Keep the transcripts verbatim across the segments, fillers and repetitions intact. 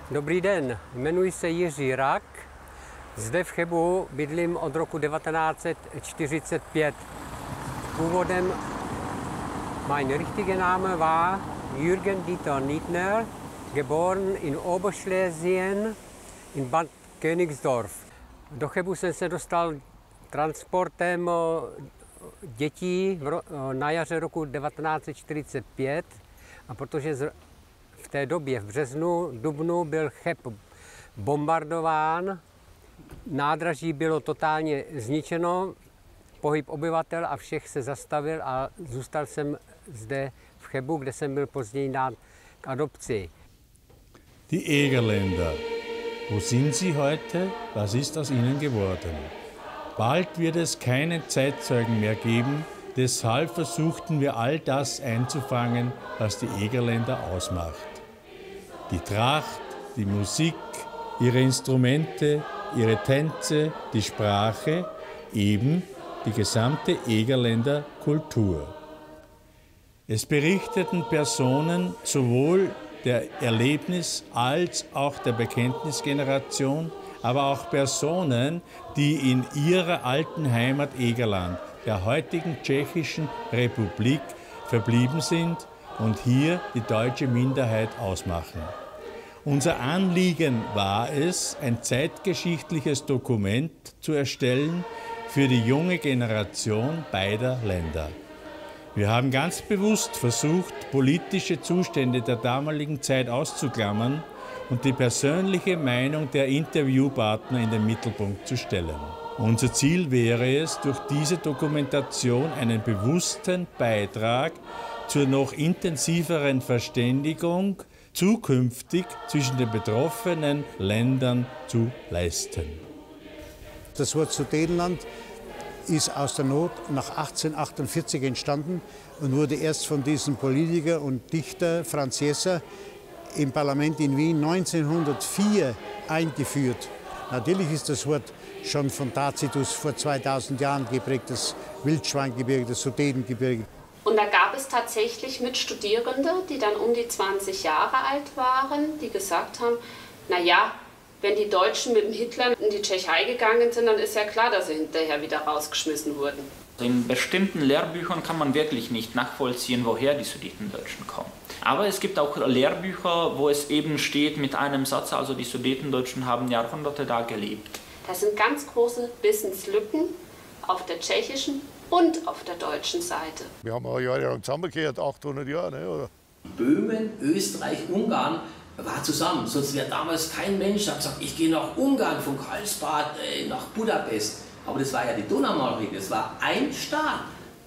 Dobrý den, jmenuji se Jiří Rak. Zde v Chebu bydlím od roku devatenáct set čtyřicet pět. Původem mein richtiger Name war Jürgen Dieter Nietner, geboren in Oberschlesien in Bad Königsdorf. Do Chebu jsem se dostal transportem dětí na jaře roku devatenáct set čtyřicet pět, a protože v té době v březnu, dubnu byl Cheb bombardován, nádraží bylo totálně zničeno, pohyb obyvatel a všech se zastavil a zůstal jsem zde v Chebu, kde jsem byl později dán k adopci. Die Egerländer. Wo sind sie heute? Was ist aus ihnen geworden? Bald wird es keine Zeitzeugen mehr geben, deshalb versuchten wir all das einzufangen, was die Egerländer ausmacht. Die Tracht, die Musik, ihre Instrumente, ihre Tänze, die Sprache, eben die gesamte Egerländer Kultur. Es berichteten Personen sowohl der Erlebnis- als auch der Bekenntnisgeneration, aber auch Personen, die in ihrer alten Heimat Egerland, der heutigen Tschechischen Republik, verblieben sind und hier die deutsche Minderheit ausmachen. Unser Anliegen war es, ein zeitgeschichtliches Dokument zu erstellen für die junge Generation beider Länder. Wir haben ganz bewusst versucht, politische Zustände der damaligen Zeit auszuklammern und die persönliche Meinung der Interviewpartner in den Mittelpunkt zu stellen. Unser Ziel wäre es, durch diese Dokumentation einen bewussten Beitrag zur noch intensiveren Verständigung zukünftig zwischen den betroffenen Ländern zu leisten. Das Wort Sudetenland ist aus der Not nach achtzehnhundertachtundvierzig entstanden und wurde erst von diesem Politiker und Dichter Franz Jesser im Parlament in Wien neunzehnhundertvier eingeführt. Natürlich ist das Wort schon von Tacitus vor zweitausend Jahren geprägt, das Wildschweingebirge, das Sudetengebirge. Und da gab es tatsächlich Mitstudierende, die dann um die zwanzig Jahre alt waren, die gesagt haben, na ja, wenn die Deutschen mit dem Hitler in die Tschechei gegangen sind, dann ist ja klar, dass sie hinterher wieder rausgeschmissen wurden. In bestimmten Lehrbüchern kann man wirklich nicht nachvollziehen, woher die Sudetendeutschen kommen. Aber es gibt auch Lehrbücher, wo es eben steht mit einem Satz, also die Sudetendeutschen haben Jahrhunderte da gelebt. Das sind ganz große Wissenslücken auf der tschechischen und auf der deutschen Seite. Wir haben auch jahrelang zusammengehört, achthundert Jahre, ne, oder? Böhmen, Österreich, Ungarn war zusammen. Sonst wäre damals kein Mensch, der gesagt, ich gehe nach Ungarn, von Karlsbad äh, nach Budapest. Aber das war ja die Donaumarke, das war ein Staat.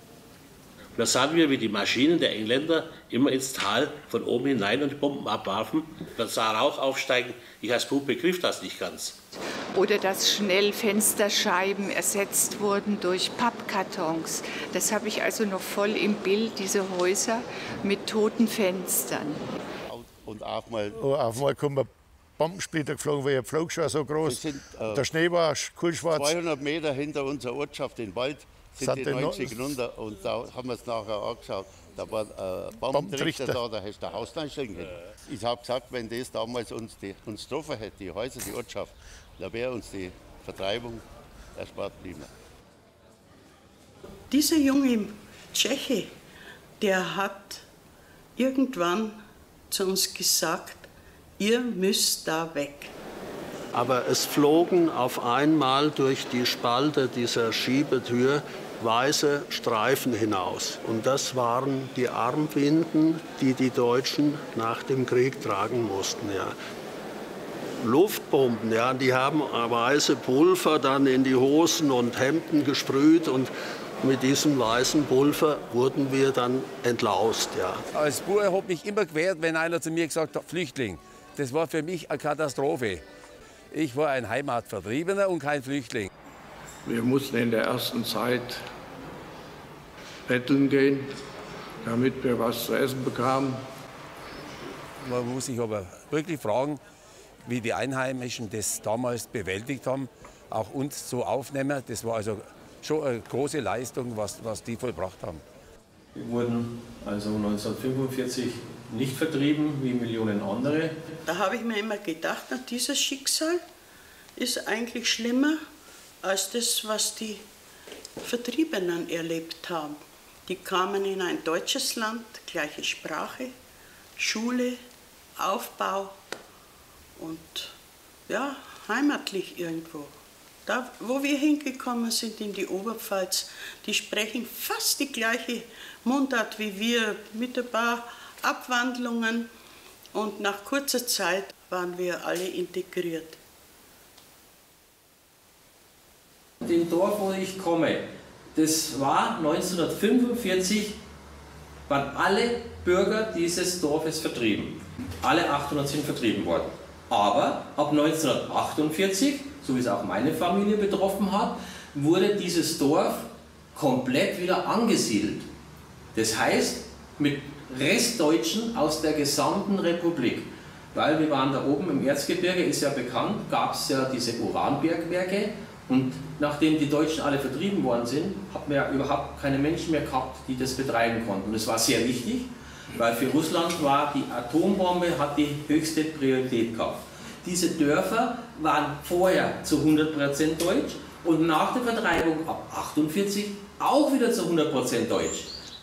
Da sahen wir, wie die Maschinen der Engländer immer ins Tal von oben hinein und die Bomben abwarfen. Dann sah Rauch aufsteigen. Ich als Bub begriff das nicht ganz. Oder dass schnell Fensterscheiben ersetzt wurden durch Pappkartons. Das habe ich also noch voll im Bild, diese Häuser mit toten Fenstern. Und auf mal, auf mal kommen Bombensplitter geflogen, weil der flog schon so groß. Sind, äh, der Schnee war kohlschwarz. zweihundert Meter hinter unserer Ortschaft in Wald sind die neunzig runter und da haben wir es nachher angeschaut. Da war ein äh, Bombentrichter da, da hast du ein Haus reinstellen können. Ich habe gesagt, wenn das damals uns, die, uns getroffen hätte, die Häuser, die Ortschaft, da wäre uns die Vertreibung erspart geblieben. Dieser junge Tscheche, der hat irgendwann zu uns gesagt, ihr müsst da weg. Aber es flogen auf einmal durch die Spalte dieser Schiebetür weiße Streifen hinaus. Und das waren die Armbinden, die die Deutschen nach dem Krieg tragen mussten. Ja. Luftbomben, ja, die haben weiße Pulver dann in die Hosen und Hemden gesprüht und mit diesem weißen Pulver wurden wir dann entlaust. Ja. Als Bub habe ich mich immer gewehrt, wenn einer zu mir gesagt hat, Flüchtling. Das war für mich eine Katastrophe. Ich war ein Heimatvertriebener und kein Flüchtling. Wir mussten in der ersten Zeit betteln gehen, damit wir was zu essen bekamen. Man muss sich aber wirklich fragen, wie die Einheimischen das damals bewältigt haben, auch uns so aufnehmen. Das war also schon eine große Leistung, was, was die vollbracht haben. Wir wurden also neunzehnhundertfünfundvierzig nicht vertrieben wie Millionen andere. Da habe ich mir immer gedacht, na, dieses Schicksal ist eigentlich schlimmer als das, was die Vertriebenen erlebt haben. Die kamen in ein deutsches Land, gleiche Sprache, Schule, Aufbau und ja, heimatlich irgendwo. Da, wo wir hingekommen sind, in die Oberpfalz, die sprechen fast die gleiche Mundart wie wir, mit ein paar Abwandlungen. Und nach kurzer Zeit waren wir alle integriert. Dem Dorf, wo ich komme, das war neunzehnhundertfünfundvierzig, waren alle Bürger dieses Dorfes vertrieben. Alle achthundert sind vertrieben worden. Aber ab neunzehnhundertachtundvierzig, so wie es auch meine Familie betroffen hat, wurde dieses Dorf komplett wieder angesiedelt. Das heißt, mit Restdeutschen aus der gesamten Republik. Weil wir waren da oben im Erzgebirge, ist ja bekannt, gab es ja diese Uranbergwerke. Und nachdem die Deutschen alle vertrieben worden sind, hat man ja überhaupt keine Menschen mehr gehabt, die das betreiben konnten. Und das war sehr wichtig, weil für Russland war die Atombombe hat die höchste Priorität gehabt. Diese Dörfer waren vorher zu hundert Prozent deutsch und nach der Vertreibung ab achtundvierzig auch wieder zu hundert Prozent deutsch.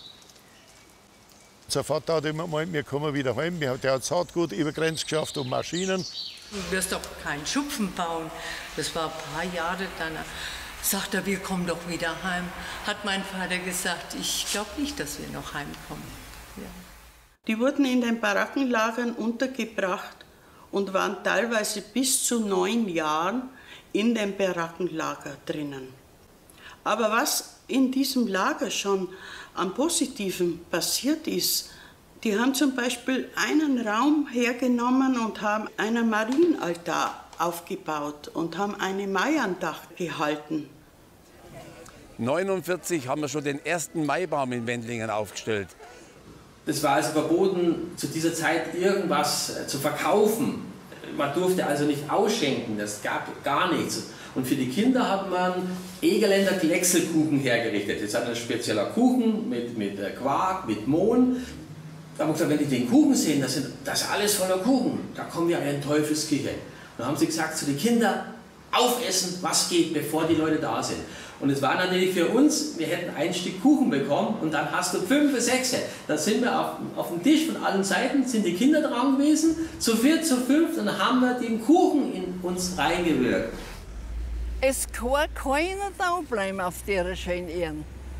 Unser Vater hat immer gemeint, wir kommen wieder heim. Der hat Saatgut über Grenzen geschafft und Maschinen. Du wirst doch keinen Schupfen bauen. Das war ein paar Jahre dann. Sagt er, wir kommen doch wieder heim. Hat mein Vater gesagt, ich glaube nicht, dass wir noch heimkommen. Ja. Die wurden in den Barackenlagern untergebracht und waren teilweise bis zu neun Jahren in dem Barackenlager drinnen. Aber was in diesem Lager schon am Positiven passiert ist, die haben zum Beispiel einen Raum hergenommen und haben einen Marienaltar aufgebaut und haben eine Maiandacht gehalten. neunundvierzig haben wir schon den ersten Maibaum in Wendlingen aufgestellt. Es war also verboten, zu dieser Zeit irgendwas zu verkaufen. Man durfte also nicht ausschenken, das gab gar nichts. Und für die Kinder hat man Egerländer Kleckselkuchen hergerichtet. Das ist ein spezieller Kuchen mit, mit Quark, mit Mohn. Da haben wir gesagt, wenn die den Kuchen sehen, das, sind, das ist alles voller Kuchen, da kommen wir in Teufelsküche. Dann haben sie gesagt zu den Kindern, aufessen, was geht, bevor die Leute da sind. Und es war natürlich für uns, wir hätten ein Stück Kuchen bekommen und dann hast du fünf, sechs. Dann sind wir auf, auf dem Tisch von allen Seiten, sind die Kinder dran gewesen, zu vier, zu fünf, und dann haben wir den Kuchen in uns reingewirkt. Es kann keiner da bleiben auf dieser schönen Erde.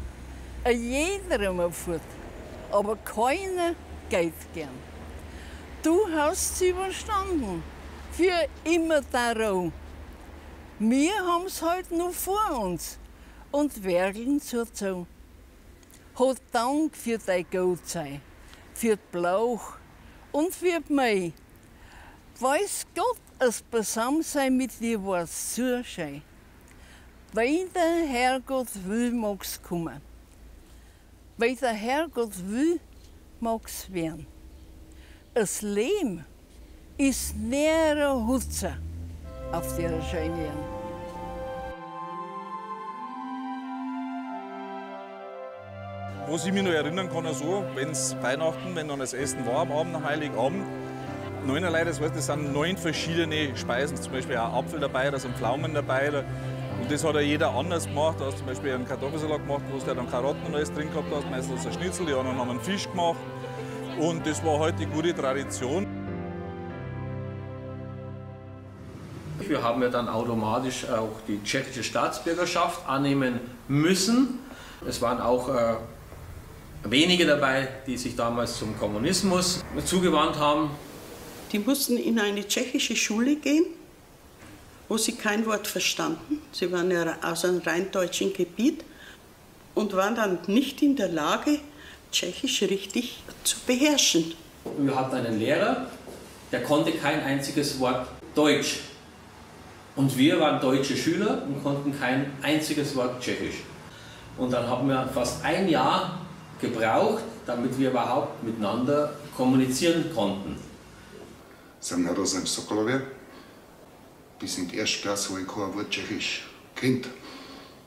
Jeder muss fort, aber keiner geht gern. Du hast es überstanden, für immer darauf. Wir haben es halt noch vor uns und werkeln dazu. Hat Dank für dein Gutsein, für die Blauch und für die Mai. Weiß Gott, das Beisammensein mit dir war so schön. Wenn der Herrgott will, mag's kommen. Wenn der Herrgott will, mag's werden. Das Leben ist näher Hutze auf dieser schönen Erde. Was ich mich noch erinnern kann, so, wenn es Weihnachten, wenn dann das Essen war am Abend, am Heiligabend, neunerlei, das heißt, das sind neun verschiedene Speisen, zum Beispiel auch Apfel dabei, da sind Pflaumen dabei. Da, und das hat ja jeder anders gemacht. Da hast du zum Beispiel einen Kartoffelsalat gemacht, wo du dann Karotten und alles drin gehabt hast, meistens ein Schnitzel, die anderen haben einen Fisch gemacht. Und das war halt die gute Tradition. Wir haben ja dann automatisch auch die tschechische Staatsbürgerschaft annehmen müssen. Es waren auch äh, wenige dabei, die sich damals zum Kommunismus zugewandt haben. Die mussten in eine tschechische Schule gehen, wo sie kein Wort verstanden. Sie waren ja aus einem rein deutschen Gebiet und waren dann nicht in der Lage, Tschechisch richtig zu beherrschen. Wir hatten einen Lehrer, der konnte kein einziges Wort Deutsch. Und wir waren deutsche Schüler und konnten kein einziges Wort Tschechisch. Und dann haben wir fast ein Jahr gebraucht, damit wir überhaupt miteinander kommunizieren konnten. Jsem narozen v Sokolově. Bis in die erste Klasse habe ich kein Wort Tschechisch kennt.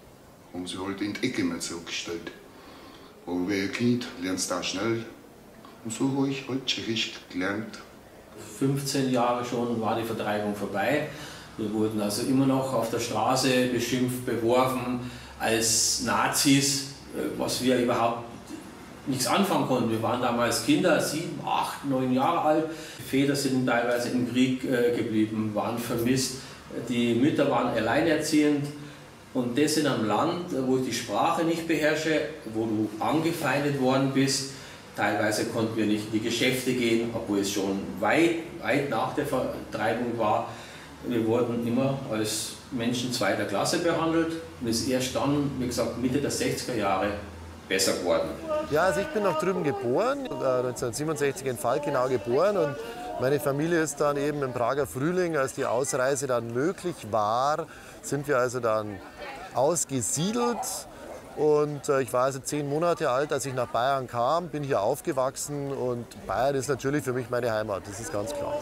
Haben sie halt in die Ecke mal zurückgestellt. Aber wer ein Kind lernst du auch schnell Und so habe ich halt Tschechisch gelernt. fünfzehn Jahre schon war die Vertreibung vorbei. Wir wurden also immer noch auf der Straße beschimpft, beworfen als Nazis, was wir überhaupt nichts anfangen konnten. Wir waren damals Kinder, sieben, acht, neun Jahre alt. Die Väter sind teilweise im Krieg äh, geblieben, waren vermisst. Die Mütter waren alleinerziehend. Und das in einem Land, wo ich die Sprache nicht beherrsche, wo du angefeindet worden bist. Teilweise konnten wir nicht in die Geschäfte gehen, obwohl es schon weit, weit nach der Vertreibung war. Wir wurden immer als Menschen zweiter Klasse behandelt und ist erst dann, wie gesagt, Mitte der sechziger Jahre besser geworden. Ja, also ich bin noch drüben geboren, neunzehnhundertsiebenundsechzig in Falkenau geboren, und meine Familie ist dann eben im Prager Frühling, als die Ausreise dann möglich war, sind wir also dann ausgesiedelt. Und ich war also zehn Monate alt, als ich nach Bayern kam, bin hier aufgewachsen, und Bayern ist natürlich für mich meine Heimat, das ist ganz klar.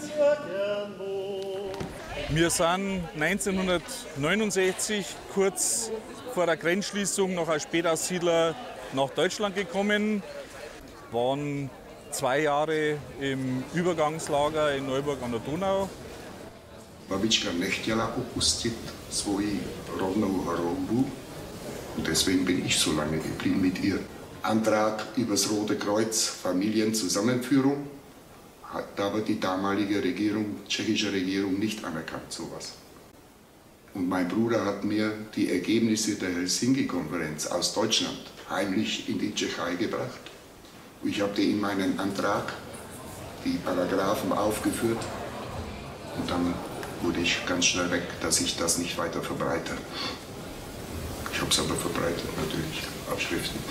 Wir sind neunzehnhundertneunundsechzig, kurz vor der Grenzschließung, noch als Spätaussiedler nach Deutschland gekommen, waren zwei Jahre im Übergangslager in Neuburg an der Donau. Babička nechtěla opustit svoji rodnou Hrobu, und deswegen bin ich so lange geblieben mit ihr. Antrag übers Rote Kreuz, Familienzusammenführung, hat aber die damalige Regierung, tschechische Regierung, nicht anerkannt, sowas. Und mein Bruder hat mir die Ergebnisse der Helsinki-Konferenz aus Deutschland heimlich in die Tschechei gebracht. Ich habe in meinen Antrag die Paragraphen aufgeführt, und dann wurde ich ganz schnell weg, dass ich das nicht weiter verbreite. Ich habe es aber verbreitet, natürlich, auf Schriften.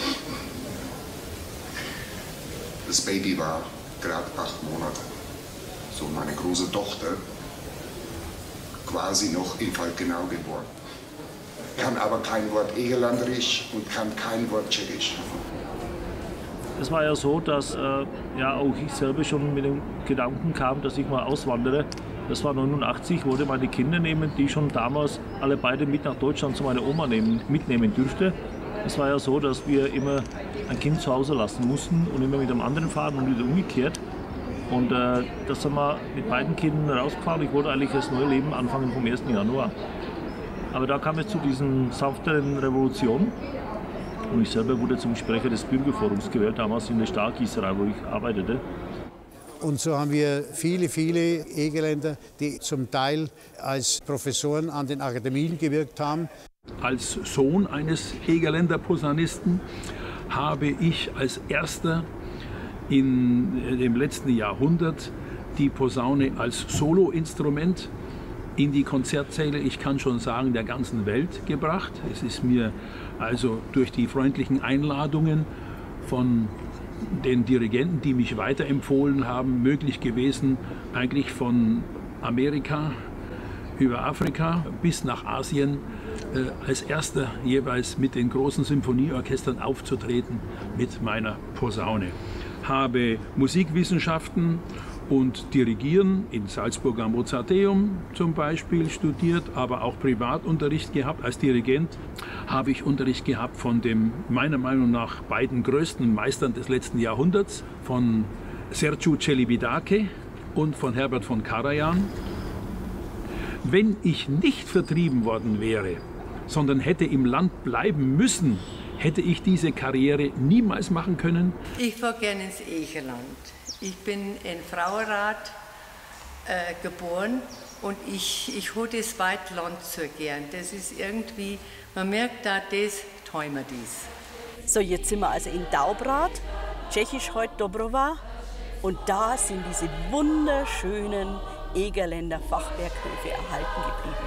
Das Baby war gerade acht Monate. So meine große Tochter, quasi noch in Falkenau geboren. Kann aber kein Wort Egerlanderisch und kann kein Wort Tschechisch. Es war ja so, dass äh, ja auch ich selber schon mit dem Gedanken kam, dass ich mal auswandere. Das war neunundachtzig, wollte meine Kinder nehmen, die ich schon damals alle beide mit nach Deutschland zu meiner Oma nehmen, mitnehmen dürfte. Es war ja so, dass wir immer ein Kind zu Hause lassen mussten und immer mit einem anderen fahren und wieder umgekehrt. Und äh, das haben wir mit beiden Kindern rausgefahren. Ich wollte eigentlich das neue Leben anfangen vom ersten Januar. Aber da kam es zu diesen sanfteren Revolution. Und ich selber wurde zum Sprecher des Bürgerforums gewählt, damals in der Stahlgießerei, wo ich arbeitete. Und so haben wir viele, viele Egerländer, die zum Teil als Professoren an den Akademien gewirkt haben. Als Sohn eines Egerländer Posaunisten habe ich als erster in dem letzten Jahrhundert die Posaune als Soloinstrument in die Konzertsäle, ich kann schon sagen, der ganzen Welt gebracht. Es ist mir also durch die freundlichen Einladungen von den Dirigenten, die mich weiterempfohlen haben, möglich gewesen, eigentlich von Amerika über Afrika bis nach Asien äh, als erster jeweils mit den großen Symphonieorchestern aufzutreten mit meiner Posaune. Habe Musikwissenschaften und Dirigieren in Salzburg am Mozarteum zum Beispiel studiert, aber auch Privatunterricht gehabt. Als Dirigent habe ich Unterricht gehabt von dem meiner Meinung nach beiden größten Meistern des letzten Jahrhunderts, von Sergiu Celibidache und von Herbert von Karajan. Wenn ich nicht vertrieben worden wäre, sondern hätte im Land bleiben müssen, hätte ich diese Karriere niemals machen können. Ich fahre gerne ins Egerland. Ich bin in Frauenrath äh, geboren und ich, ich habe das Waldland so gern. Das ist irgendwie, man merkt da, das träumen wir dies. So, jetzt sind wir also in Daubrad, tschechisch heute Dobrova, und da sind diese wunderschönen Egerländer Fachwerkhöfe erhalten geblieben.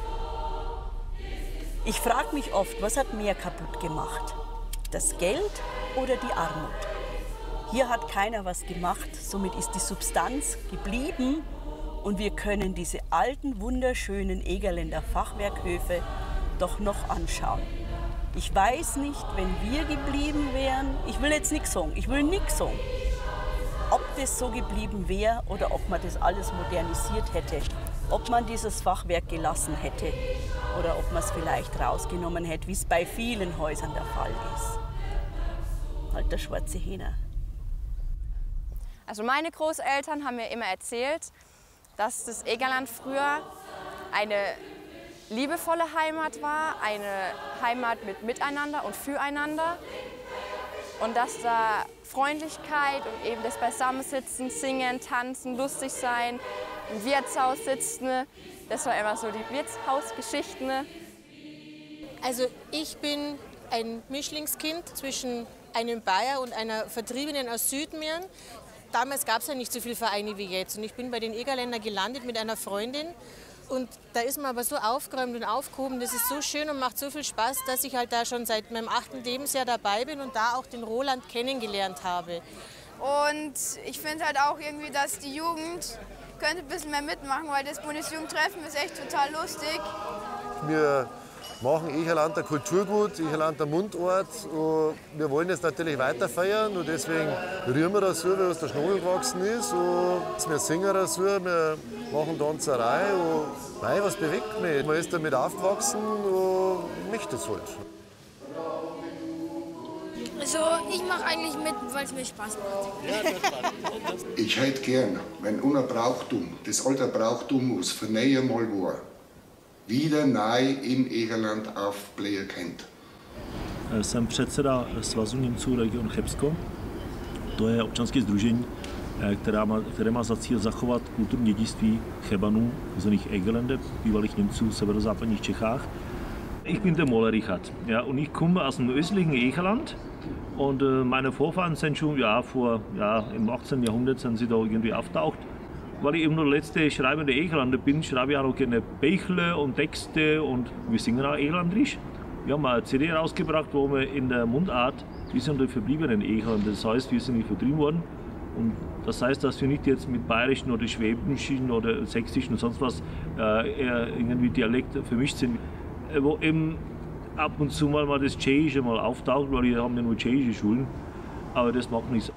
Ich frage mich oft, was hat mehr kaputt gemacht? Das Geld oder die Armut? Hier hat keiner was gemacht, somit ist die Substanz geblieben und wir können diese alten, wunderschönen Egerländer Fachwerkhöfe doch noch anschauen. Ich weiß nicht, wenn wir geblieben wären, ich will jetzt nichts sagen, ich will nichts sagen, ob das so geblieben wäre oder ob man das alles modernisiert hätte, ob man dieses Fachwerk gelassen hätte oder ob man es vielleicht rausgenommen hätte, wie es bei vielen Häusern der Fall ist. Halt der schwarze Hähner. Also meine Großeltern haben mir immer erzählt, dass das Egerland früher eine liebevolle Heimat war, eine Heimat mit Miteinander und Füreinander. Und dass da Freundlichkeit und eben das Beisammensitzen, Singen, Tanzen, lustig sein, im Wirtshaus sitzen, das war immer so die Wirtshausgeschichten. Also ich bin ein Mischlingskind zwischen einem Bayer und einer Vertriebenen aus Südmähren. Damals gab es ja nicht so viele Vereine wie jetzt und ich bin bei den Egerländern gelandet mit einer Freundin. Und da ist man aber so aufgeräumt und aufgehoben, das ist so schön und macht so viel Spaß, dass ich halt da schon seit meinem achten Lebensjahr dabei bin und da auch den Roland kennengelernt habe. Und ich finde halt auch irgendwie, dass die Jugend könnte ein bisschen mehr mitmachen, weil das Bundesjugendtreffen ist echt total lustig. Wir machen Egerland ein Kulturgut, Egerland ein Mundort. Und wir wollen jetzt natürlich weiter feiern und deswegen rühren wir das so, wie es der Schnabel gewachsen ist. Und wir singen das so, wir machen Tanzerei. Und nein, was bewegt mich? Man ist damit aufgewachsen und möchte es halt. Also ich mache eigentlich mit, weil es mir Spaß macht. Ich hätte gern, wenn unser Brauchtum, das alte Brauchtum aus von näher mal war, wieder neu in Egerland aufblähen könnt. Jsem předseda Svazu Němců region Chebsko. To je občanské sdružení, která má, které má za cíl zachovat kulturní dědictví Chebanů, takzvaných Egerländer, bývalých Němců v severozápadních Čechách. Ich bin der Moller Richard, ja, und ich komme aus dem östlichen Egerland. Und äh, meine Vorfahren sind schon ja, vor, ja, im achtzehnten Jahrhundert sind sie da irgendwie auftaucht. Weil ich eben nur der letzte schreibende Egerlander bin, schreibe ich auch noch gerne Bächle und Texte und wir singen auch Egerlandrisch. Wir haben eine C D rausgebracht, wo wir in der Mundart, wir sind die verbliebenen Egerländer, das heißt, wir sind nicht vertrieben worden. Und das heißt, dass wir nicht jetzt mit bayerischen oder schwäbischen oder sächsischen und sonst was äh, eher irgendwie Dialekt vermischt sind. Wo eben ab und zu mal, mal das Tschechische mal auftaucht, weil wir haben ja nur tschechische Schulen, aber das macht nichts.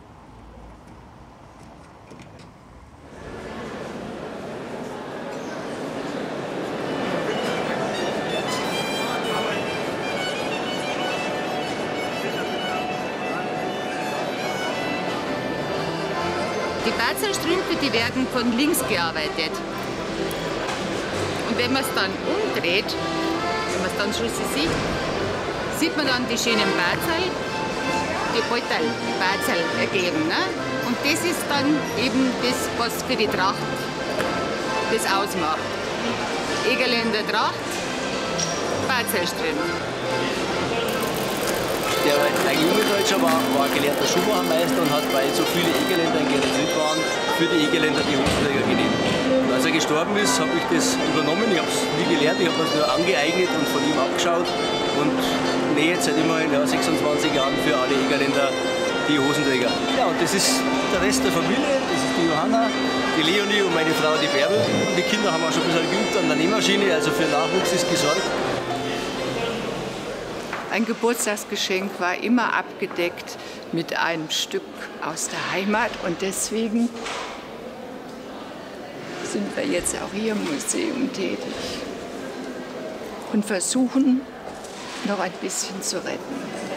Die Bazelstrümpfe, die werden von links gearbeitet. Und wenn man es dann umdreht, wenn man es dann schon so sieht, sieht man dann die schönen Bazel, die Beutel, die Bazel ergeben. Ne? Und das ist dann eben das, was für die Tracht das ausmacht. Egerländer Tracht, Bazelstrümpfe. Der ein junger Deutscher war, war gelernter Schuhmachermeister und hat, weil so viele Egerländer in Genozid waren, für die Egerländer die Hosenträger genäht. Und als er gestorben ist, habe ich das übernommen. Ich habe es nie gelernt, ich habe es nur angeeignet und von ihm abgeschaut und nähe jetzt seit immerhin ja, sechsundzwanzig Jahren für alle Egerländer die Hosenträger. Ja, und das ist der Rest der Familie, das ist die Johanna, die Leonie und meine Frau, die Bärbel. Und die Kinder haben auch schon ein bisschen geübt an der Nähmaschine, also für Nachwuchs ist gesorgt. Ein Geburtstagsgeschenk war immer abgedeckt mit einem Stück aus der Heimat und deswegen sind wir jetzt auch hier im Museum tätig und versuchen noch ein bisschen zu retten.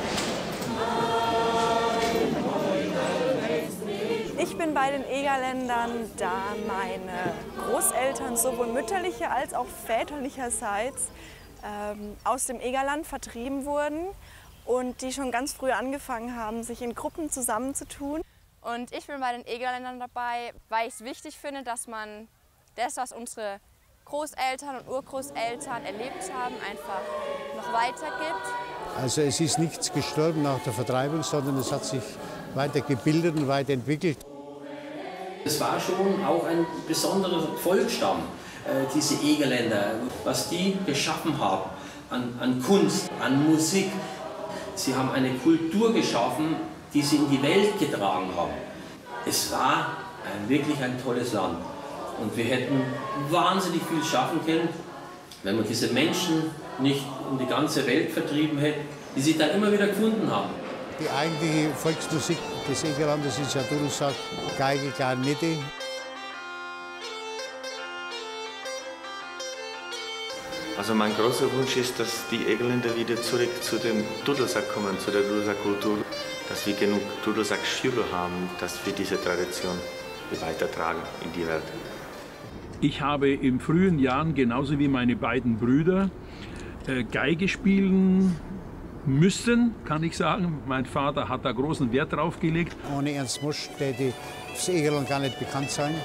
Ich bin bei den Egerländern, da meine Großeltern sowohl mütterlicher als auch väterlicherseits aus dem Egerland vertrieben wurden und die schon ganz früh angefangen haben, sich in Gruppen zusammenzutun. Und ich bin bei den Egerländern dabei, weil ich es wichtig finde, dass man das, was unsere Großeltern und Urgroßeltern erlebt haben, einfach noch weitergibt. Also es ist nichts gestorben nach der Vertreibung, sondern es hat sich weiter gebildet und weiterentwickelt. Es war schon auch ein besonderer Volksstamm. Diese Egerländer, was die geschaffen haben an, an Kunst, an Musik. Sie haben eine Kultur geschaffen, die sie in die Welt getragen haben. Es war ein, wirklich ein tolles Land. Und wir hätten wahnsinnig viel schaffen können, wenn wir diese Menschen nicht in die ganze Welt vertrieben hätten, die sich dann immer wieder gefunden haben. Die eigentliche Volksmusik des Egerlandes ist ja Dudelsack, Geige, Klarinette. Also mein großer Wunsch ist, dass die Egerländer wieder zurück zu dem Dudelsack kommen, zu der Dudelsackkultur, dass wir genug Dudelsackschüler haben, dass wir diese Tradition weitertragen in die Welt. Ich habe in frühen Jahren, genauso wie meine beiden Brüder, Geige spielen müssen, kann ich sagen. Mein Vater hat da großen Wert drauf gelegt. Ohne Ernst Mosch, der das Egerland gar nicht bekannt sein.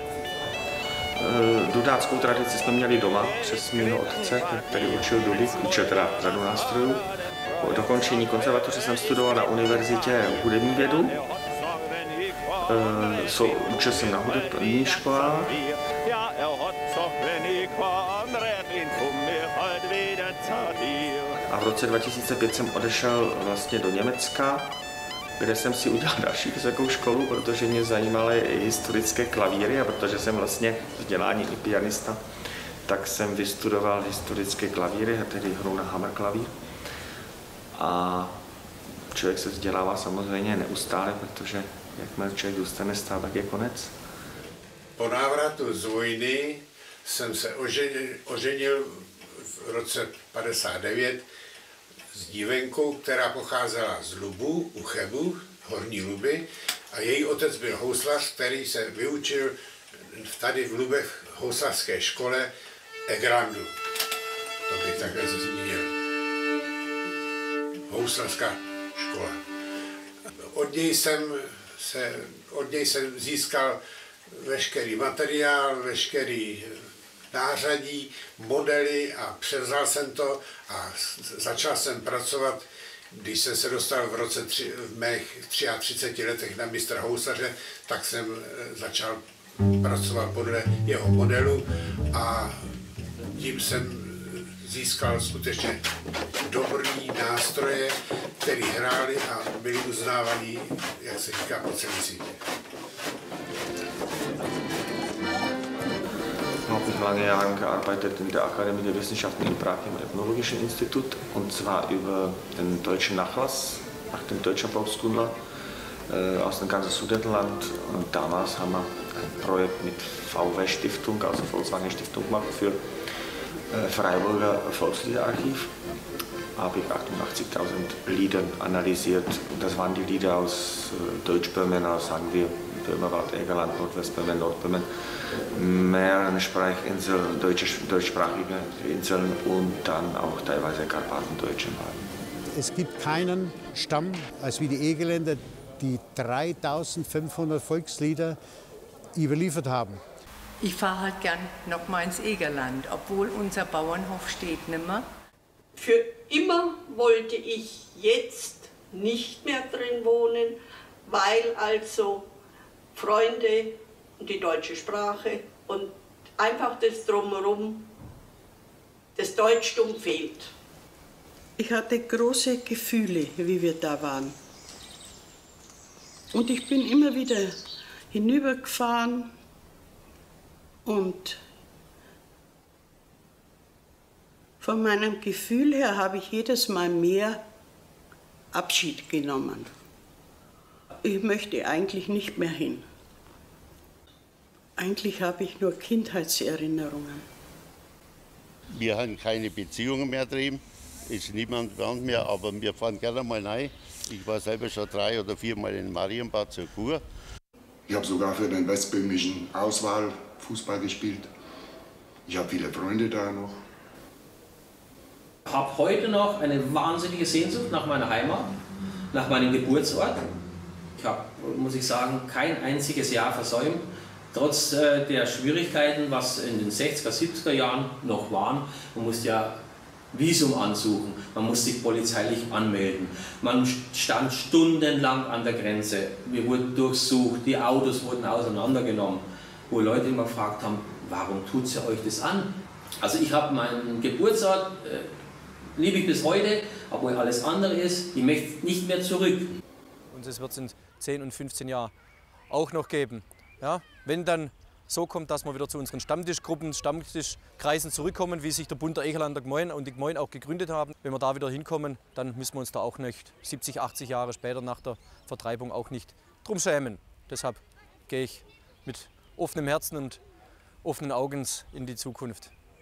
Dudáckou tradici jsme měli doma přes mého otce, který učil dudy, učil teda řadu nástrojů. Po dokončení konzervatoře jsem studoval na univerzitě hudební vědu. Učil jsem na hudební škole. A v roce dva tisíce pět jsem odešel vlastně do Německa, kde jsem si udělal další vysokou školu, protože mě zajímaly historické klavíry a protože jsem vlastně vzdělání i pianista, tak jsem vystudoval historické klavíry, a tedy hru na hammerklavír. A člověk se vzdělává samozřejmě neustále, protože jakmile člověk dostane stav, tak je konec. Po návratu z vojny jsem se oženil, oženil v roce padesát devět s dívenkou, která pocházela z Lubu, u Chebu, Horní Luby, a její otec byl houslař, který se vyučil tady v Lubech v houslařské škole Egrandu. To bych takhle zmínil. Houslařská škola. Od něj jsem, se, od něj jsem získal veškerý materiál, veškerý nářadí, modely a převzal jsem to a začal jsem pracovat, když jsem se dostal v roce tři, v mých třiatřiceti letech na mistra housaře, tak jsem začal pracovat podle jeho modelu a tím jsem získal skutečně dobrý nástroje, které hrály a byly uznávaný, jak se říká, po celé světě. Hartmut Lange gearbeitet in der Akademie der Wissenschaften in Prag im Ethnologischen Institut, und zwar über den deutschen Nachlass nach dem deutschen Volkskundler äh, aus dem ganzen Sudetenland. Und damals haben wir ein Projekt mit V W Stiftung, also Volkswagen Stiftung, gemacht für äh, Freiburger Volksliederarchiv. Habe ich achtundachtzigtausend Lieder analysiert. Das waren die Lieder aus äh, Deutschböhmen, aus, sagen wir, Böhmerwald, Egerland, Nordwestböhmen, Nordböhmen, mehreren Sprechinseln, deutsche, deutschsprachige Inseln und dann auch teilweise Karpatendeutsch im Baden. Es gibt keinen Stamm als wie die Egerländer, die dreitausendfünfhundert Volkslieder überliefert haben. Ich fahre halt gern noch mal ins Egerland, obwohl unser Bauernhof steht nimmer. Für immer wollte ich jetzt nicht mehr drin wohnen, weil also Freunde und die deutsche Sprache und einfach das Drumherum, das Deutschtum fehlt. Ich hatte große Gefühle, wie wir da waren. Und ich bin immer wieder hinübergefahren und von meinem Gefühl her habe ich jedes Mal mehr Abschied genommen. Ich möchte eigentlich nicht mehr hin. Eigentlich habe ich nur Kindheitserinnerungen. Wir haben keine Beziehungen mehr drin, ist niemand mehr, aber wir fahren gerne mal rein. Ich war selber schon drei oder viermal in Marienbad zur Kur. Ich habe sogar für den westböhmischen Auswahl Fußball gespielt. Ich habe viele Freunde da noch. Ich habe heute noch eine wahnsinnige Sehnsucht nach meiner Heimat, nach meinem Geburtsort. Ich habe, muss ich sagen, kein einziges Jahr versäumt. Trotz äh, der Schwierigkeiten, was in den sechziger, siebziger Jahren noch waren. Man musste ja Visum ansuchen, man musste sich polizeilich anmelden. Man stand stundenlang an der Grenze. Wir wurden durchsucht, die Autos wurden auseinandergenommen. Wo Leute immer gefragt haben, warum tut ihr euch das an? Also ich habe meinen Geburtsort, äh, liebe ich bis heute, obwohl alles andere ist, ich möchte nicht mehr zurück. Und es wird es in zehn und fünfzehn Jahren auch noch geben. Ja, wenn dann so kommt, dass wir wieder zu unseren Stammtischgruppen, Stammtischkreisen zurückkommen, wie sich der Bund der Egerländer Gmein und die Gmein auch gegründet haben. Wenn wir da wieder hinkommen, dann müssen wir uns da auch nicht siebzig, achtzig Jahre später nach der Vertreibung auch nicht drum schämen. Deshalb gehe ich mit offenem Herzen und offenen Augen in die Zukunft.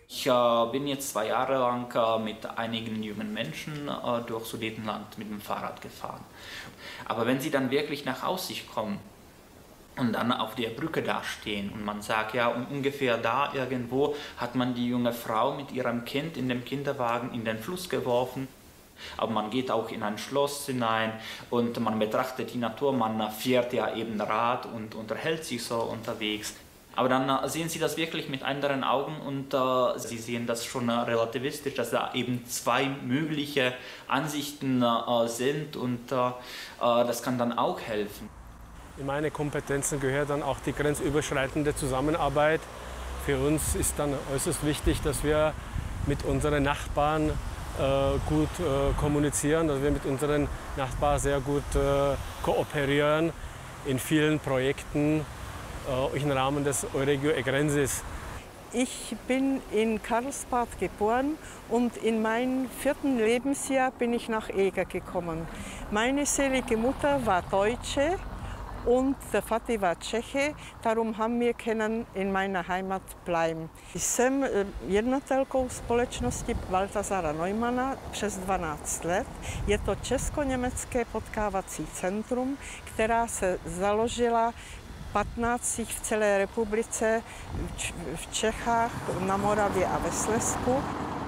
Ich äh, bin jetzt zwei Jahre lang äh, mit einigen jungen Menschen äh, durch Sudetenland mit dem Fahrrad gefahren. Aber wenn sie dann wirklich nach Aussicht kommen und dann auf der Brücke da stehen und man sagt, ja, und ungefähr da irgendwo hat man die junge Frau mit ihrem Kind in dem Kinderwagen in den Fluss geworfen. Aber man geht auch in ein Schloss hinein und man betrachtet die Natur, man fährt ja eben Rad und unterhält sich so unterwegs. Aber dann äh, sehen Sie das wirklich mit anderen Augen und äh, Sie sehen das schon äh, relativistisch, dass da eben zwei mögliche Ansichten äh, sind und äh, äh, das kann dann auch helfen. In meine Kompetenzen gehört dann auch die grenzüberschreitende Zusammenarbeit. Für uns ist dann äußerst wichtig, dass wir mit unseren Nachbarn äh, gut äh, kommunizieren, dass wir mit unseren Nachbarn sehr gut äh, kooperieren in vielen Projekten äh, im Rahmen des Euregio Egrensis. Ich bin in Karlsbad geboren und in meinem vierten Lebensjahr bin ich nach Eger gekommen. Meine selige Mutter war Deutsche und der Vater war Tscheche, darum haben wir können in meiner Heimat bleiben. Jsem jednatelkou společnosti Baltazara Neumana přes dvanáct let. Je to česko-německé potkávací centrum, která se založila patnáctých v celé republice, v Čechách, na Moravě a ve Slezsku.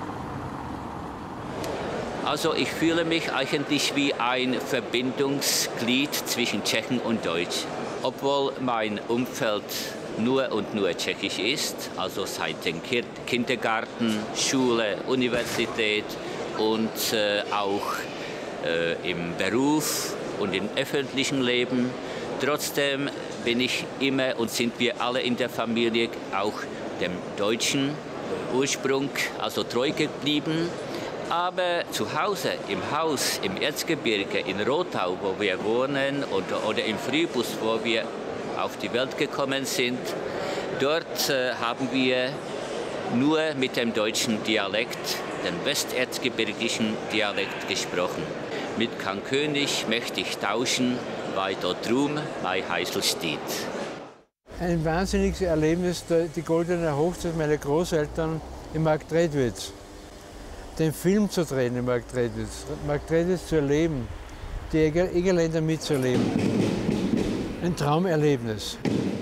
Also ich fühle mich eigentlich wie ein Verbindungsglied zwischen Tschechen und Deutsch. Obwohl mein Umfeld nur und nur tschechisch ist, also seit dem Kindergarten, Schule, Universität und äh, auch äh, im Beruf und im öffentlichen Leben. Trotzdem bin ich immer und sind wir alle in der Familie auch dem deutschen Ursprung, also treu geblieben. Aber zu Hause, im Haus, im Erzgebirge, in Rothau, wo wir wohnen, oder, oder im Frühbus, wo wir auf die Welt gekommen sind, dort äh, haben wir nur mit dem deutschen Dialekt, dem westerzgebirgischen Dialekt gesprochen. Mit kein König möchte ich tauschen, weil dort drum bei Heisel steht. Ein wahnsinniges Erlebnis, die goldene Hochzeit meiner Großeltern in Marktredwitz. Den Film zu drehen in Marktredwitz, Marktredwitz zu erleben, die Egerländer mitzuerleben. Ein Traumerlebnis.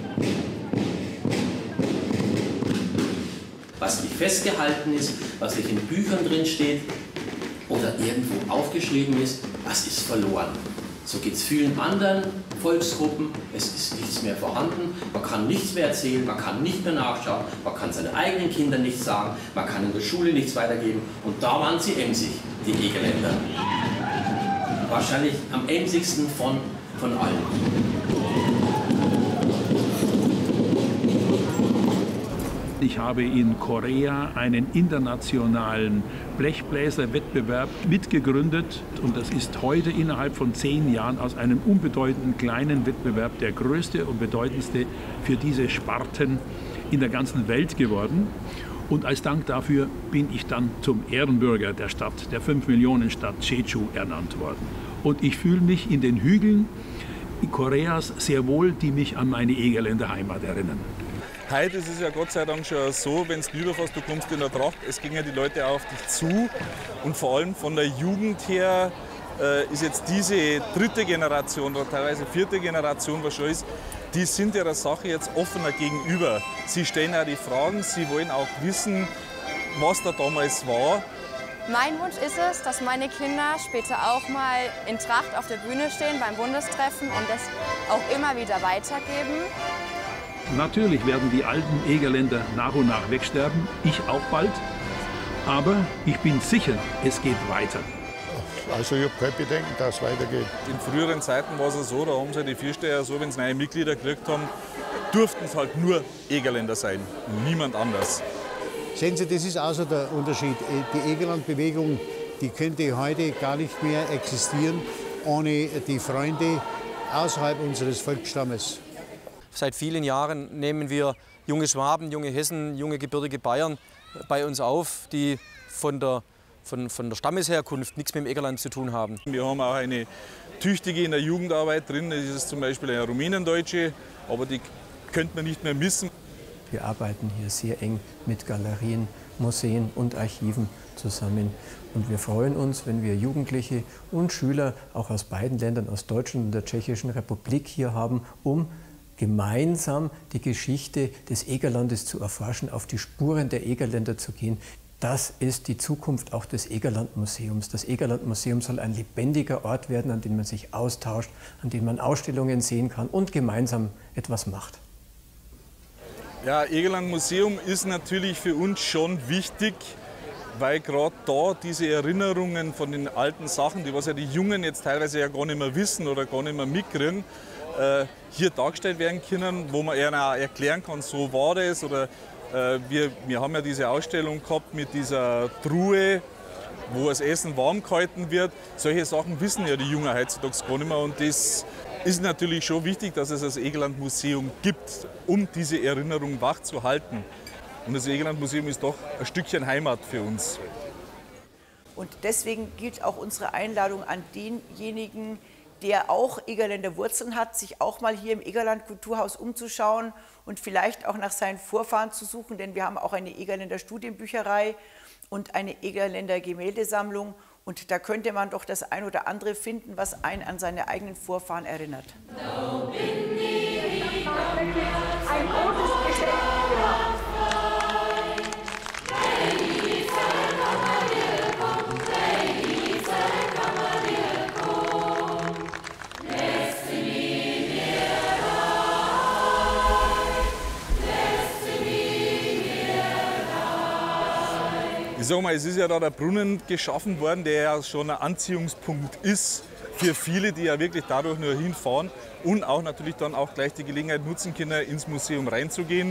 Was nicht festgehalten ist, was nicht in Büchern drin steht oder irgendwo aufgeschrieben ist, was ist verloren. So geht es vielen anderen Volksgruppen, es ist nichts mehr vorhanden, man kann nichts mehr erzählen, man kann nicht mehr nachschauen, man kann seinen eigenen Kindern nichts sagen, man kann in der Schule nichts weitergeben. Und da waren sie emsig, die Egerländer. Wahrscheinlich am emsigsten von, von allen. Ich habe in Korea einen internationalen Blechbläserwettbewerb mitgegründet und das ist heute innerhalb von zehn Jahren aus einem unbedeutenden kleinen Wettbewerb der größte und bedeutendste für diese Sparten in der ganzen Welt geworden. Und als Dank dafür bin ich dann zum Ehrenbürger der Stadt, der fünf Millionen Stadt Jeju ernannt worden. Und ich fühle mich in den Hügeln Koreas sehr wohl, die mich an meine Egerländer Heimat erinnern. Heute ist es ja Gott sei Dank schon so, wenn du rüberfährst, du kommst in der Tracht, es gehen ja die Leute auf dich zu und vor allem von der Jugend her äh, ist jetzt diese dritte Generation oder teilweise vierte Generation, was schon ist, die sind ihrer Sache jetzt offener gegenüber. Sie stellen auch die Fragen, sie wollen auch wissen, was da damals war. Mein Wunsch ist es, dass meine Kinder später auch mal in Tracht auf der Bühne stehen beim Bundestreffen und das auch immer wieder weitergeben. Natürlich werden die alten Egerländer nach und nach wegsterben, ich auch bald. Aber ich bin sicher, es geht weiter. Also ich habe kein Bedenken, dass es weitergeht. In früheren Zeiten war es so, da haben sie die Viersteher so, wenn sie neue Mitglieder gekriegt haben, durften es halt nur Egerländer sein und niemand anders. Sehen Sie, das ist also der Unterschied. Die Egerlandbewegung, die könnte heute gar nicht mehr existieren ohne die Freunde außerhalb unseres Volksstammes. Seit vielen Jahren nehmen wir junge Schwaben, junge Hessen, junge gebürtige Bayern bei uns auf, die von der, von, von der Stammesherkunft nichts mit dem Egerland zu tun haben. Wir haben auch eine Tüchtige in der Jugendarbeit drin, das ist zum Beispiel eine Rumänendeutsche, aber die könnte man nicht mehr missen. Wir arbeiten hier sehr eng mit Galerien Museen und Archiven zusammen. Und wir freuen uns, wenn wir Jugendliche und Schüler auch aus beiden Ländern, aus Deutschland und der Tschechischen Republik hier haben, um gemeinsam die Geschichte des Egerlandes zu erforschen, auf die Spuren der Egerländer zu gehen. Das ist die Zukunft auch des Egerland-Museums. Das Egerland-Museum soll ein lebendiger Ort werden, an dem man sich austauscht, an dem man Ausstellungen sehen kann und gemeinsam etwas macht. Ja, Egerland-Museum ist natürlich für uns schon wichtig, weil gerade da diese Erinnerungen von den alten Sachen, die was ja die Jungen jetzt teilweise ja gar nicht mehr wissen oder gar nicht mehr mitkriegen, äh, hier dargestellt werden können, wo man eher auch erklären kann, so war das. Oder äh, wir, wir haben ja diese Ausstellung gehabt mit dieser Truhe, wo das Essen warm gehalten wird. Solche Sachen wissen ja die Jungen heutzutage gar nicht mehr. Und das ist natürlich schon wichtig, dass es das Egerland-Museum gibt, um diese Erinnerung wachzuhalten. Und das Egerland-Museum ist doch ein Stückchen Heimat für uns. Und deswegen gilt auch unsere Einladung an denjenigen, der auch Egerländer Wurzeln hat, sich auch mal hier im Egerland Kulturhaus umzuschauen und vielleicht auch nach seinen Vorfahren zu suchen, denn wir haben auch eine Egerländer Studienbücherei und eine Egerländer Gemäldesammlung. Und da könnte man doch das ein oder andere finden, was einen an seine eigenen Vorfahren erinnert. Ein großes Geschenk. Ich sage mal, es ist ja da der Brunnen geschaffen worden, der ja schon ein Anziehungspunkt ist für viele, die ja wirklich dadurch nur hinfahren und auch natürlich dann auch gleich die Gelegenheit nutzen können, ins Museum reinzugehen.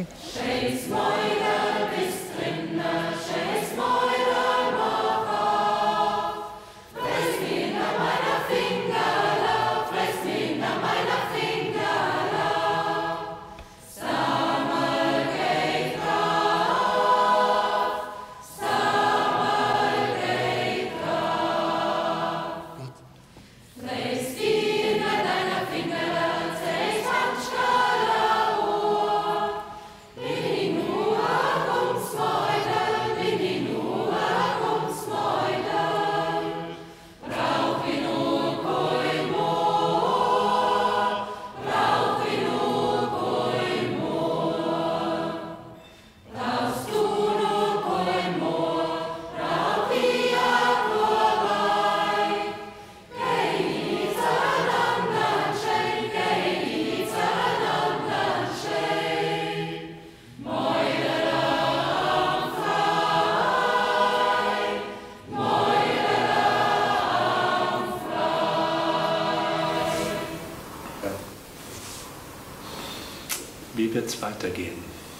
Wie wird es weitergehen?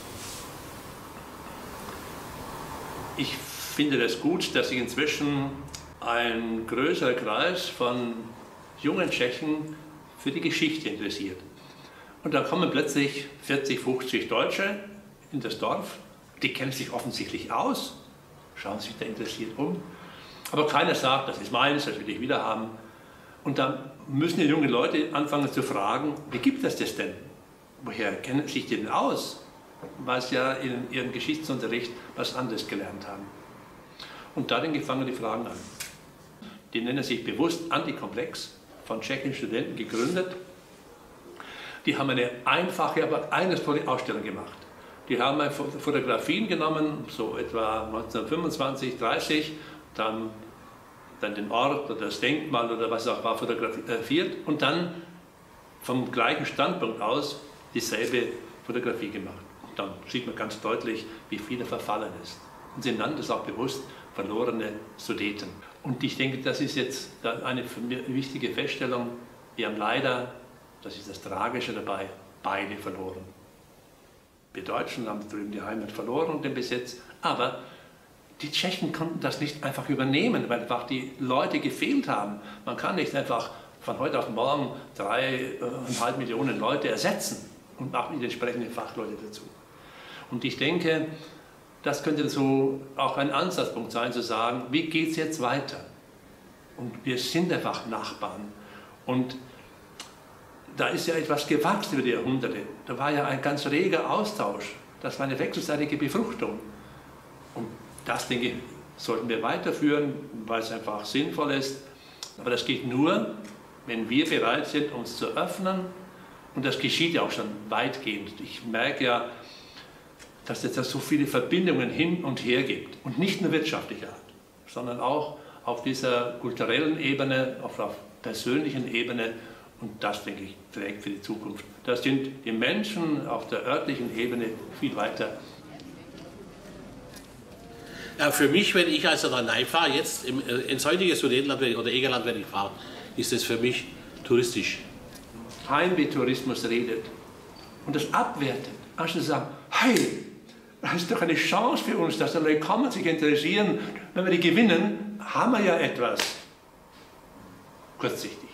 Ich finde es gut, dass sich inzwischen ein größerer Kreis von jungen Tschechen für die Geschichte interessiert. Und da kommen plötzlich vierzig, fünfzig Deutsche in das Dorf, die kennen sich offensichtlich aus, schauen sich da interessiert um. Aber keiner sagt, das ist meins, das will ich wieder haben. Und da müssen die jungen Leute anfangen zu fragen, wie gibt es das denn? Woher kennen sich die denn aus? Weil sie ja in ihrem Geschichtsunterricht was anderes gelernt haben. Und darin fangen die Fragen an. Die nennen sich bewusst Antikomplex, von tschechischen Studenten gegründet. Die haben eine einfache, aber eindrucksvolle Ausstellung gemacht. Die haben Fotografien genommen, so etwa neunzehnhundertfünfundzwanzig, dreißig, dann, dann den Ort oder das Denkmal oder was auch war fotografiert und dann vom gleichen Standpunkt aus dieselbe Fotografie gemacht. Und dann sieht man ganz deutlich, wie viel verfallen ist. Und sie nannten es auch bewusst verlorene Sudeten. Und ich denke, das ist jetzt eine für mich wichtige Feststellung. Wir haben leider, das ist das Tragische dabei, beide verloren. Wir Deutschen haben drüben die Heimat verloren und den Besitz, aber die Tschechen konnten das nicht einfach übernehmen, weil einfach die Leute gefehlt haben. Man kann nicht einfach von heute auf morgen dreieinhalb Millionen Leute ersetzen und auch die entsprechenden Fachleute dazu. Und ich denke, das könnte so auch ein Ansatzpunkt sein, zu sagen, wie geht es jetzt weiter? Und wir sind einfach Nachbarn. Und da ist ja etwas gewachsen über die Jahrhunderte. Da war ja ein ganz reger Austausch. Das war eine wechselseitige Befruchtung. Und Das, denke ich, sollten wir weiterführen, weil es einfach sinnvoll ist. Aber das geht nur, wenn wir bereit sind, uns zu öffnen. Und das geschieht ja auch schon weitgehend. Ich merke ja, dass es da so viele Verbindungen hin und her gibt. Und nicht nur wirtschaftlicher Art, sondern auch auf dieser kulturellen Ebene, auf der persönlichen Ebene. Und das, denke ich, trägt für die Zukunft. Da sind die Menschen auf der örtlichen Ebene viel weiter. Ja, für mich, wenn ich also dann fahre, jetzt im, ins heutige Sudetenland oder Egerland, wenn ich fahre, ist es für mich touristisch. Heimweh-Tourismus redet und das abwertet, anstatt zu sagen, hey, das ist doch eine Chance für uns, dass die Leute kommen, sich interessieren. Wenn wir die gewinnen, haben wir ja etwas. Kurzsichtig.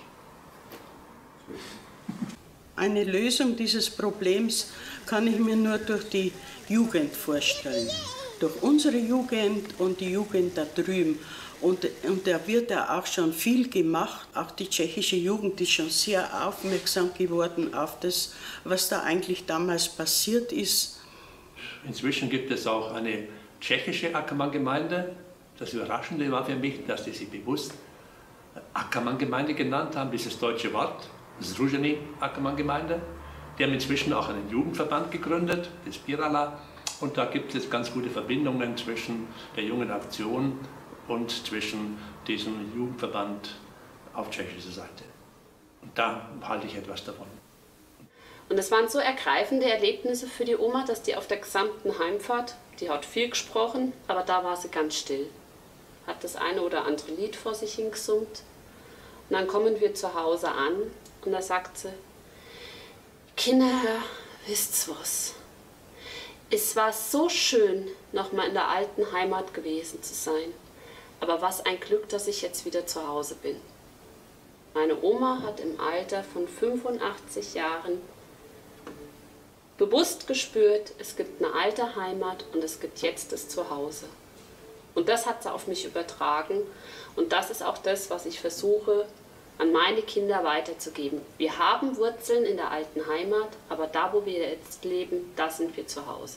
Eine Lösung dieses Problems kann ich mir nur durch die Jugend vorstellen. Durch unsere Jugend und die Jugend da drüben. Und, und da wird ja auch schon viel gemacht. Auch die tschechische Jugend ist schon sehr aufmerksam geworden auf das, was da eigentlich damals passiert ist. Inzwischen gibt es auch eine tschechische Ackermann-Gemeinde. Das Überraschende war für mich, dass die sich bewusst Ackermann-Gemeinde genannt haben, dieses deutsche Wort, Združení Ackermann-Gemeinde. Die haben inzwischen auch einen Jugendverband gegründet, das Birala. Und da gibt es ganz gute Verbindungen zwischen der Jungen Aktion und zwischen diesem Jugendverband auf tschechischer Seite. Und da halte ich etwas davon. Und es waren so ergreifende Erlebnisse für die Oma, dass die auf der gesamten Heimfahrt, die hat viel gesprochen, aber da war sie ganz still. Hat das eine oder andere Lied vor sich hingesummt. Und dann kommen wir zu Hause an und da sagt sie, Kinder, wisst's was? Es war so schön, nochmal in der alten Heimat gewesen zu sein. Aber was ein Glück, dass ich jetzt wieder zu Hause bin. Meine Oma hat im Alter von fünfundachtzig Jahren bewusst gespürt, es gibt eine alte Heimat und es gibt jetzt das Zuhause. Und das hat sie auf mich übertragen. Und das ist auch das, was ich versuche, an meine Kinder weiterzugeben. Wir haben Wurzeln in der alten Heimat, aber da, wo wir jetzt leben, da sind wir zu Hause.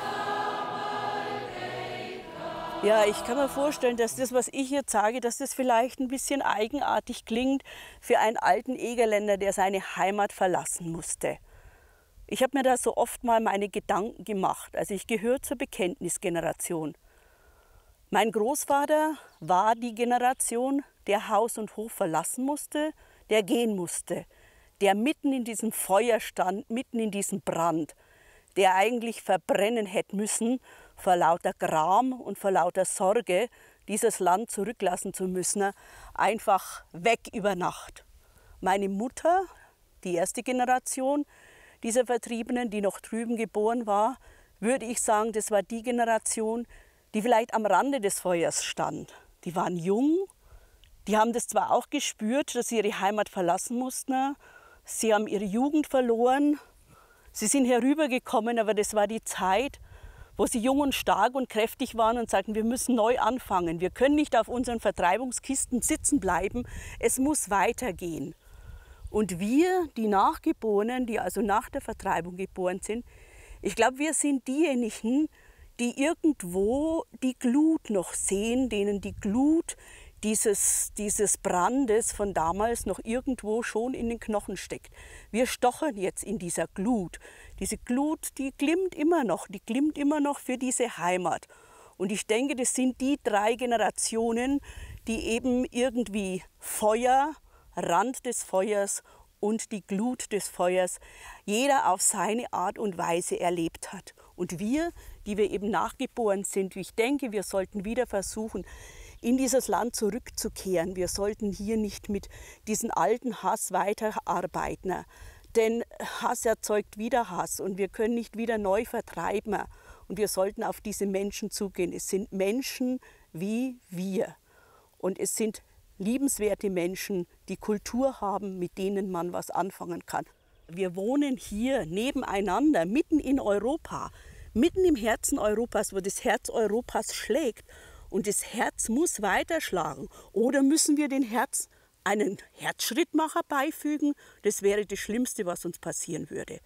Ja, ich kann mir vorstellen, dass das, was ich jetzt sage, dass das vielleicht ein bisschen eigenartig klingt für einen alten Egerländer, der seine Heimat verlassen musste. Ich habe mir da so oft mal meine Gedanken gemacht. Also ich gehöre zur Bekenntnisgeneration. Mein Großvater war die Generation, der Haus und Hof verlassen musste, der gehen musste, der mitten in diesem Feuer stand, mitten in diesem Brand, der eigentlich verbrennen hätte müssen, vor lauter Gram und vor lauter Sorge, dieses Land zurücklassen zu müssen, einfach weg über Nacht. Meine Mutter, die erste Generation dieser Vertriebenen, die noch drüben geboren war, würde ich sagen, das war die Generation, die vielleicht am Rande des Feuers stand. Die waren jung, die haben das zwar auch gespürt, dass sie ihre Heimat verlassen mussten, sie haben ihre Jugend verloren, sie sind herübergekommen, aber das war die Zeit, wo sie jung und stark und kräftig waren und sagten, wir müssen neu anfangen, wir können nicht auf unseren Vertreibungskisten sitzen bleiben, es muss weitergehen. Und wir, die Nachgeborenen, die also nach der Vertreibung geboren sind, ich glaube, wir sind diejenigen, die irgendwo die Glut noch sehen, denen die Glut dieses, dieses Brandes von damals noch irgendwo schon in den Knochen steckt. Wir stochern jetzt in dieser Glut. Diese Glut, die glimmt immer noch, die glimmt immer noch für diese Heimat. Und ich denke, das sind die drei Generationen, die eben irgendwie Feuer, Rand des Feuers und die Glut des Feuers, jeder auf seine Art und Weise erlebt hat. Und wir, die wir eben nachgeboren sind, ich denke, wir sollten wieder versuchen, in dieses Land zurückzukehren. Wir sollten hier nicht mit diesem alten Hass weiterarbeiten. Denn Hass erzeugt wieder Hass und wir können nicht wieder neu vertreiben. Und wir sollten auf diese Menschen zugehen. Es sind Menschen wie wir. Und es sind liebenswerte Menschen, die Kultur haben, mit denen man was anfangen kann. Wir wohnen hier nebeneinander, mitten in Europa, mitten im Herzen Europas, wo das Herz Europas schlägt. Und das Herz muss weiterschlagen. Oder müssen wir dem Herz einen Herzschrittmacher beifügen? Das wäre das Schlimmste, was uns passieren würde.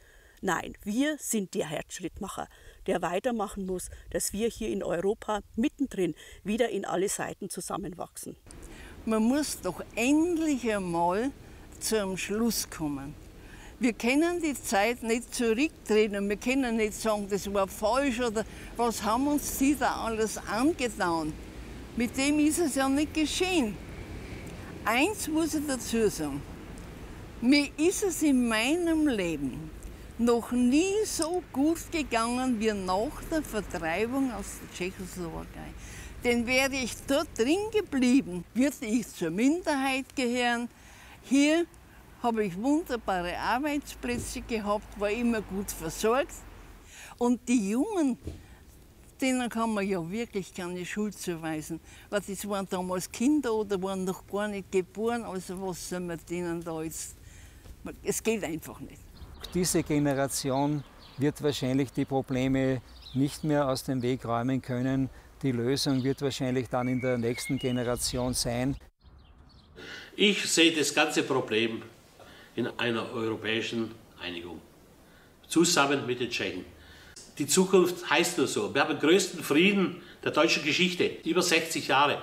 Nein, wir sind der Herzschrittmacher, der weitermachen muss, dass wir hier in Europa mittendrin wieder in alle Seiten zusammenwachsen. Man muss doch endlich einmal zum Schluss kommen. Wir können die Zeit nicht zurückdrehen, wir können nicht sagen, das war falsch oder was haben uns die da alles angetan. Mit dem ist es ja nicht geschehen. Eins muss ich dazu sagen, mir ist es in meinem Leben noch nie so gut gegangen wie nach der Vertreibung aus der Tschechoslowakei. Denn wäre ich dort drin geblieben, würde ich zur Minderheit gehören. Hier habe ich wunderbare Arbeitsplätze gehabt, war immer gut versorgt. Und die Jungen, denen kann man ja wirklich keine Schuld zuweisen. Weil das waren damals Kinder oder waren noch gar nicht geboren, also was soll man denen da jetzt... Es geht einfach nicht. Diese Generation wird wahrscheinlich die Probleme nicht mehr aus dem Weg räumen können. Die Lösung wird wahrscheinlich dann in der nächsten Generation sein. Ich sehe das ganze Problem in einer europäischen Einigung, zusammen mit den Tschechen. Die Zukunft heißt nur so. Wir haben den größten Frieden der deutschen Geschichte, über sechzig Jahre.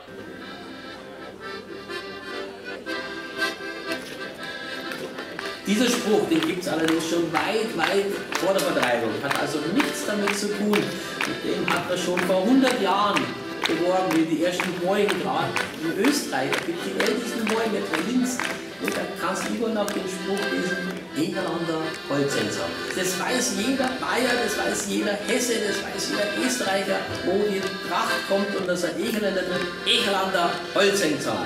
Dieser Spruch, den gibt es allerdings schon weit, weit vor der Vertreibung, hat also nichts damit zu tun. Mit dem hat er schon vor hundert Jahren beworben, wie die ersten Bäume, gerade in Österreich, da gibt es die ältesten Bäume, da links. Und da kannst du immer noch den Spruch lesen, Egerlander Holzenser. Das weiß jeder Bayer, das weiß jeder Hesse, das weiß jeder Österreicher, wo die Tracht kommt und das ein Egerländer drin, Egerlander Holzenser.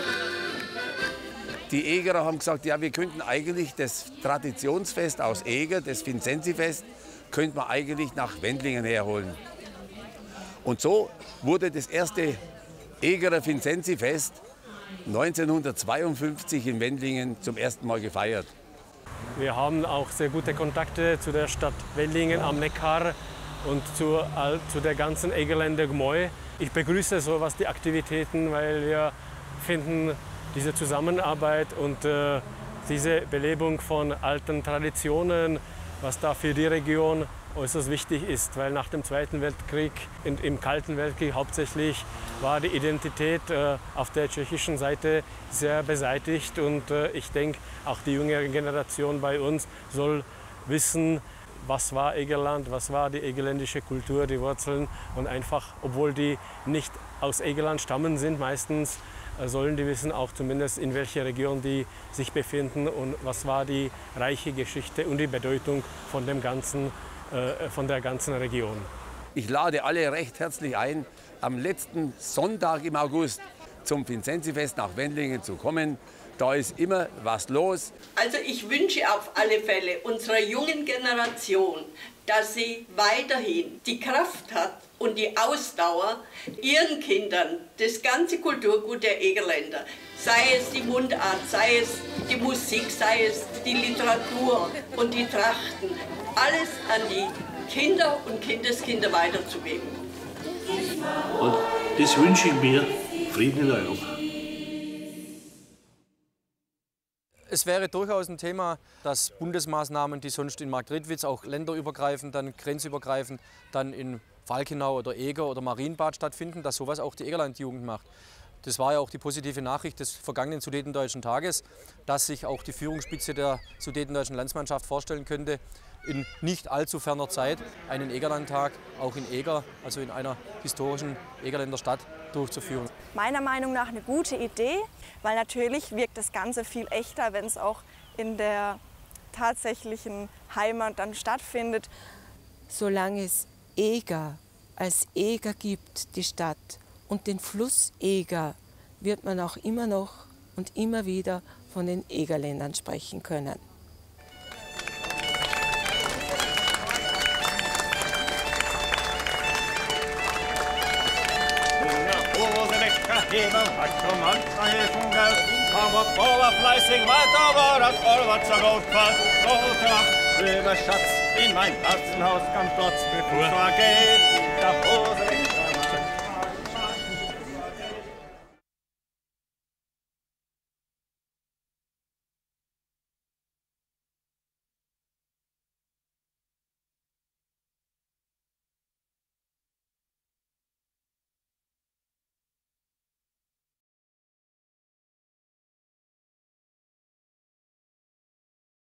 Die Egerer haben gesagt, ja, wir könnten eigentlich das Traditionsfest aus Eger, das Vincenzi-Fest, könnte man eigentlich nach Wendlingen herholen. Und so wurde das erste Egerer Vincenzi-Fest neunzehnhundertzweiundfünfzig in Wendlingen zum ersten Mal gefeiert. Wir haben auch sehr gute Kontakte zu der Stadt Wendlingen am Neckar und zu, zu der ganzen Egerländer Gemeinde. Ich begrüße sowas, die Aktivitäten, weil wir finden, diese Zusammenarbeit und äh, diese Belebung von alten Traditionen, was da für die Region äußerst wichtig ist, weil nach dem Zweiten Weltkrieg, in, im Kalten Weltkrieg hauptsächlich, war die Identität äh, auf der tschechischen Seite sehr beseitigt und äh, ich denke, auch die jüngere Generation bei uns soll wissen, was war Egerland, was war die egerländische Kultur, die Wurzeln und einfach, obwohl die nicht aus Egerland stammen sind meistens, sollen die wissen auch zumindest, in welcher Region die sich befinden und was war die reiche Geschichte und die Bedeutung von, dem ganzen, äh, von der ganzen Region. Ich lade alle recht herzlich ein, am letzten Sonntag im August zum Vincenzi-Fest nach Wendlingen zu kommen. Da ist immer was los. Also ich wünsche auf alle Fälle unserer jungen Generation, dass sie weiterhin die Kraft hat und die Ausdauer, ihren Kindern das ganze Kulturgut der Egerländer, sei es die Mundart, sei es die Musik, sei es die Literatur und die Trachten, alles an die Kinder und Kindeskinder weiterzugeben. Und das wünsche ich mir, Frieden in Europa. Es wäre durchaus ein Thema, dass Bundesmaßnahmen, die sonst in Marktredwitz auch länderübergreifend, dann grenzübergreifend, dann in Falkenau oder Eger oder Marienbad stattfinden, dass sowas auch die Egerlandjugend macht. Das war ja auch die positive Nachricht des vergangenen Sudetendeutschen Tages, dass sich auch die Führungsspitze der Sudetendeutschen Landsmannschaft vorstellen könnte, in nicht allzu ferner Zeit einen Egerlandtag auch in Eger, also in einer historischen Egerländer Stadt, durchzuführen. Meiner Meinung nach eine gute Idee, weil natürlich wirkt das Ganze viel echter, wenn es auch in der tatsächlichen Heimat dann stattfindet. Solange es Eger als Eger gibt, die Stadt, und den Fluss Eger, wird man auch immer noch und immer wieder von den Egerländern sprechen können. Fleißig weiter war das Vorwärts so gut fast. Rüber Schatz in mein Herzenhaus, kann trotz bevor es geht. Der Hose